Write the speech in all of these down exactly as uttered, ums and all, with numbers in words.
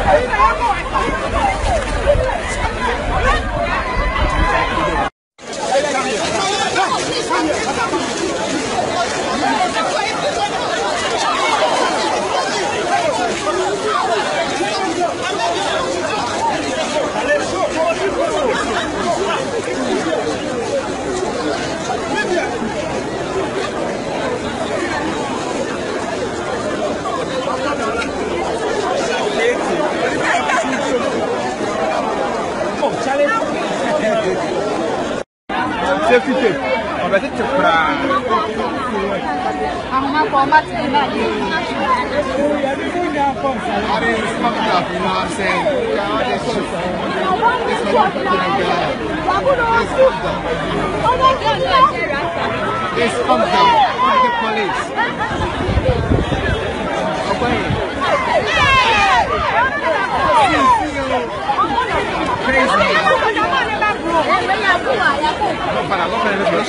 Safety tape. On va dire que tu prends. I'm not going to be mad. It's fucked up, you know what I'm saying? God, this shit. This motherfucker in God. It's fucked up. It's fucked up. Fuck the police. Away. Crazy. No, para, no, para, no, para,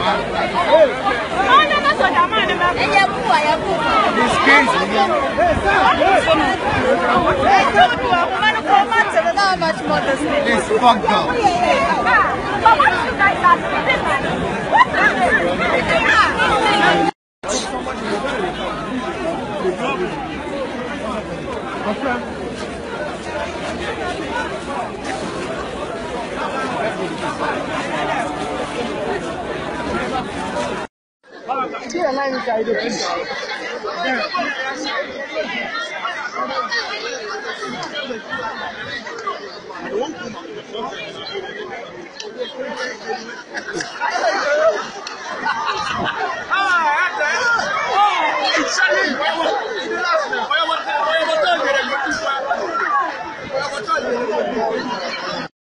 it's crazy, man. It's fucked up. Ah,